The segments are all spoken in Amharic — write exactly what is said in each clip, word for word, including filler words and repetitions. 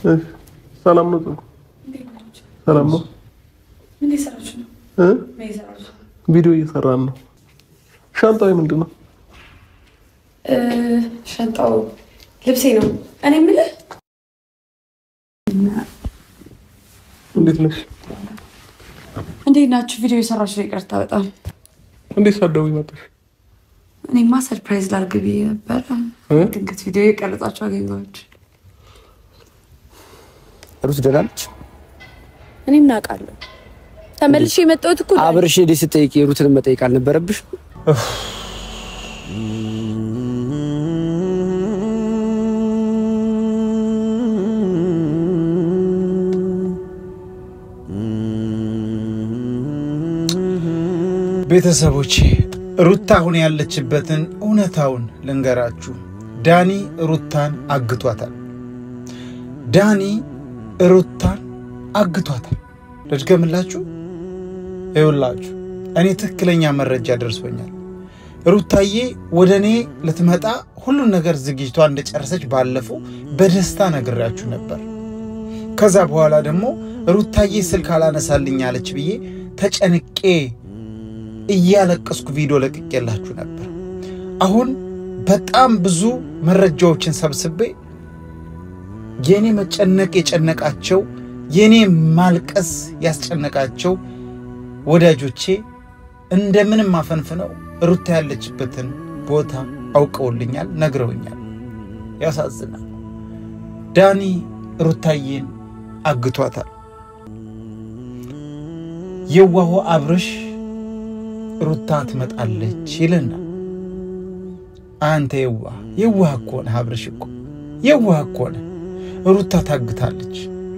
ሰላም ነው ጽጉ ሰላም ነው ምን እየሰራች ነው እ ምን እየሰራች ቪዲዮ እየሰራን ነው ሻንጣው ምንድነው እ ሻንጣው ልብሴ ነው እኔ ምልህ እንዴት ነሽ እንዴት ናችሁ ቪዲዮ እየሰራችሁ ነው ይቅርታ በጣም እንዴት ሳደው ይመጣሽ እኔማ ሰርፕራይዝ ላርግቢ ነበር ድንገት ቪዲዮ እየቀረጻችሁ አገኘኋችሁ ሩት ደራች እኔም ናቃለሁ ተመልሼ የመጣሁት እኮ አብርሽ ዲ ስጠይቂ ሩትን መጠይቅ አልነበረብሽ ቤተሰቦቼ ሩታ አሁን ያለችበትን እውነታውን ልንገራችሁ ዳኒ ሩታን አግቷታል ዳኒ ሩታን አግቷታል ለድገምላችሁ ይውላችሁ እኔ ትክክለኛ መረጃ ደርሶኛል ሩታዬ ወደኔ ለተመጣ ሁሉ ነገር ዝግጅቷ እንደጨረሰች ባለፈው በደስታ ነግራችሁ ነበር ከዛ በኋላ ደግሞ ሩታዬ ስልክ አላነሳልኝ አለች ብዬ ተጨንቄ እያለቀስኩ ቪዲዮ ለቅቄላችሁ ነበር አሁን በጣም ብዙ መረጃዎችን ሰብስቤ የኔ መጨነቅ የጨነቃቸው የኔ ማልቀስ ያስጨነቃቸው ወዳጆቼ እንደምንም ማፈንፍነው ሩታ ያለችበትን ቦታ አውቀውልኛል ነግረውኛል ያሳዝናል ዳኒ ሩታዬን አግቷታል የዋሁ አብርሽ ሩታ ትመጣለች ይለና አንተ የዋ የዋ እኮ ነህ አብርሽ እኮ የዋ እኮ ነህ ሩታ ታግታለች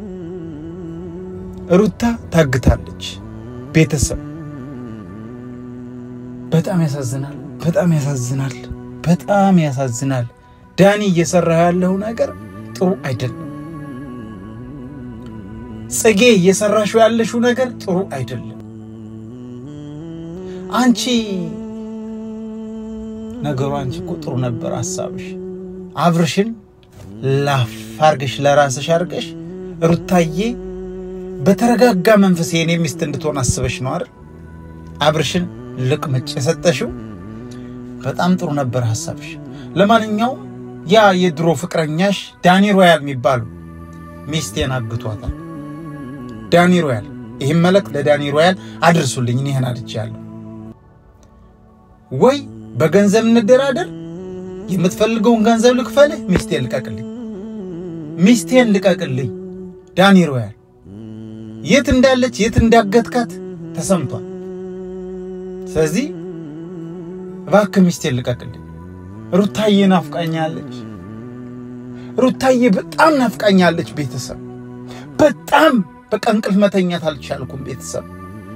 ሩታ ታግታለች ቤተሰብ በጣም ያሳዝናል በጣም ያሳዝናል በጣም ያሳዝናል ዳኒ እየሰራ ያለው ነገር ጥሩ አይደለም ጽጌ እየሰራሽው ያለሽው ነገር ጥሩ አይደለም አንቺ ነገሩ አንቺ እኮ ጥሩ ነበር ሐሳብሽ አብርሽን ላፋርግሽ ለራስሽ አርገሽ ሩታዬ በተረጋጋ መንፈስ የኔ ሚስት እንድትሆን አስበሽ ነው አይደል አብርሽን ልቅምጭ የሰጠሽው በጣም ጥሩ ነበር ሐሳብሽ ለማንኛውም ያ የድሮ ፍቅረኛሽ ዳኒ ሮያል የሚባል ሚስቴን አግቷታል ዳኒ ሮያል ይሄን መልእክት ለዳኒ ሮያል አድርሱልኝ እኔ ሄና አድርቻለሁ ወይ በገንዘብ እንደራደር የምትፈልገውን ገንዘብ ልክፈልህ ሚስቴን ልቀቅልኝ ሚስቴን ልቀቅልኝ ዳኒ ሮያል የት እንዳለች የት እንዳገትካት ተሰምቷል ስለዚህ እባክህ ሚስቴን ልቀቅልኝ ሩታዬ ናፍቃኛለች ሩታዬ በጣም ናፍቃኛለች ቤተሰብ በጣም በቀንቅል መተኛት አልቻልኩም ቤተሰብ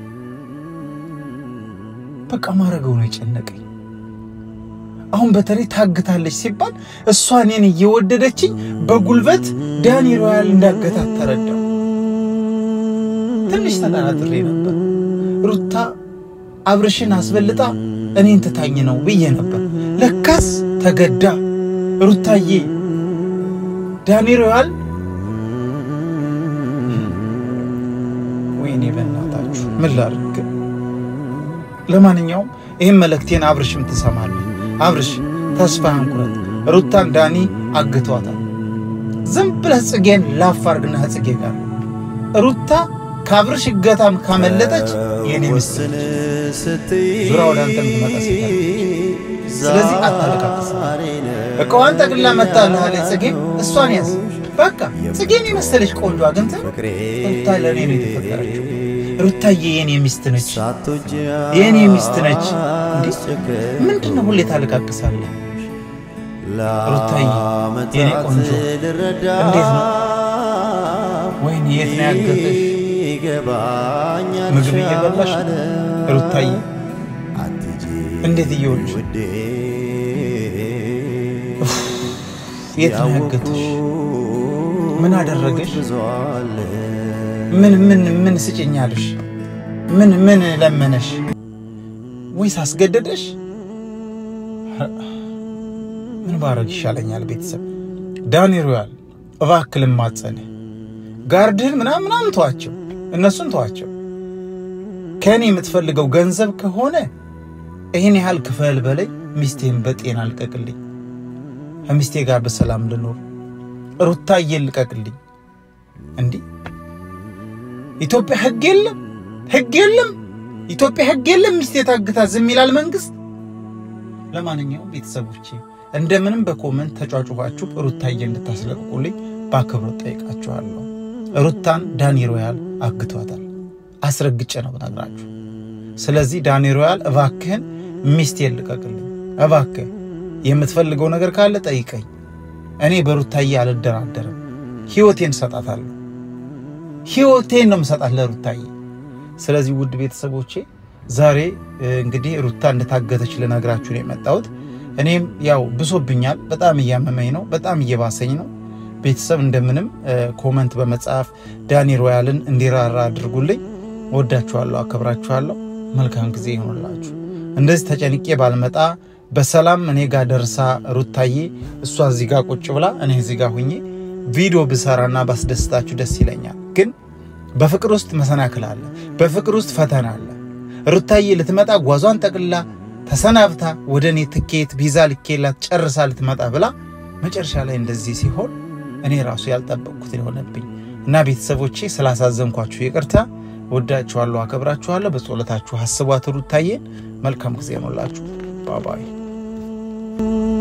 በቃ ማረገው ነው የጨነቀኝ አሁን በተለይ ታግታለች ሲባል እሷ እኔን እየወደደችኝ በጉልበት ዳኒ ሮያል እንዳገታት ተረዳው ትንሽ ተናናጥሬ ነበር ሩታ አብርሽን አስበልጣ እኔን ተታኝ ነው ብዬ ነበር ለካስ ተገዳ ሩታዬ ዳኒ ሮያል ወይኔ በእናታችሁ ምን ላድርግ ለማንኛውም ይሄን መልእክቴን አብርሽም ተሰማለኝ አብርሽ ተስፋህን ቁረጥ ሩታን ዳኒ አግቷታል ዝም ብለህ ጽጌን ላፋርግና ጽጌ ጋር ሩታ ካብርሽ ገታም ካመለጠች የኔ ሚስት ዙራው ዳንተ ምትመጣ ስለዚህ አታለቃቅስ እኮን ተግላ መጣለህ አለ ጽጌ እሷን ያዝ በቃ ጽጌን የመሰለች ቆንጆ አግንተ ሩታ ለኔ ነው የተፈጠረችው ሩታዬ የኔ ሚስት ነች የኔ ሚስት ነች ምንድነው ሁሌ ታለቃቅሳለህ ሩታዬ የኔ ቆንጆ እንዴት ነው ወይኔ የት ነው ያገተሽ ምግብ እየበላሽ ሩታዬ እንዴት እየሆንሽ የት ነው ያገተሽ ምን አደረገሽ ምን ምን ምን ስጭኛለሽ ምን ምን ለመነሽ ወይስ አስገደደሽ ምን ባረግ ይሻለኛል ቤተሰብ ዳኒ ሮያል እባክህ ልማጸነ ጋርድህን ምናምን ምናምን ተዋቸው እነሱን ተዋቸው ከኔ የምትፈልገው ገንዘብ ከሆነ ይሄን ያህል ክፈል በለኝ ሚስቴን በጤና አልቀቅልኝ ሚስቴ ጋር በሰላም ልኖር ሩታዬ ልቀቅልኝ እንዴ ኢትዮጵያ ህግ የለም ህግ የለም ኢትዮጵያ ህግ የለም ሚስቴ ታግታ ዝም ይላል መንግስት ለማንኛውም ቤተሰቦቼ እንደምንም በኮሜንት ተጫጫኋችሁ ሩታዬ እንድታስለቅቁልኝ ባከብሮ ጠይቃችኋለሁ ሩታን ዳኒ ሮያል አግቷታል አስረግጬ ነው ብነግራችሁ ስለዚህ ዳኒ ሮያል እባክህን ሚስቴን ልቀቅልኝ እባክህ የምትፈልገው ነገር ካለ ጠይቀኝ እኔ በሩታዬ አልደራደርም ህይወቴን ሰጣታለሁ ህይወቴን ነው መስጣት ለሩታዬ ስለዚህ ውድ ቤተሰቦቼ ዛሬ እንግዲህ ሩታ እንደታገተች ለነግራችሁ ነው የመጣሁት እኔም ያው ብሶብኛል በጣም እያመመኝ ነው በጣም እየባሰኝ ነው ቤተሰብ እንደምንም ኮሜንት በመጻፍ ዳኒ ሮያልን እንዲራራ አድርጉልኝ ወዳችኋለሁ አከብራችኋለሁ መልካም ጊዜ ይሁንላችሁ እንደዚህ ተጨንቄ ባልመጣ በሰላም እኔ ጋር ደርሳ ሩታዬ እሷ እዚህ ጋር ቁጭ ብላ እኔ እዚህ ጋር ሁኜ ቪዲዮ ብሰራና ባስደስታችሁ ደስ ይለኛል ግን በፍቅር ውስጥ መሰናክል አለ በፍቅር ውስጥ ፈተና አለ ሩታዬ ልትመጣ ጓዟን ጠቅልላ ተሰናብታ ወደኔ ትኬት ቪዛ ልኬላት ጨርሳ ልትመጣ ብላ መጨረሻ ላይ እንደዚህ ሲሆን እኔ ራሱ ያልጠበቅኩት ይሆነብኝ እና ቤተሰቦቼ ስላሳዘንኳችሁ ይቅርታ ወዳችኋለሁ አከብራችኋለሁ በጸሎታችሁ አስቧት ሩታዬ መልካም ጊዜ ይሁንላችሁ ባይ ባይ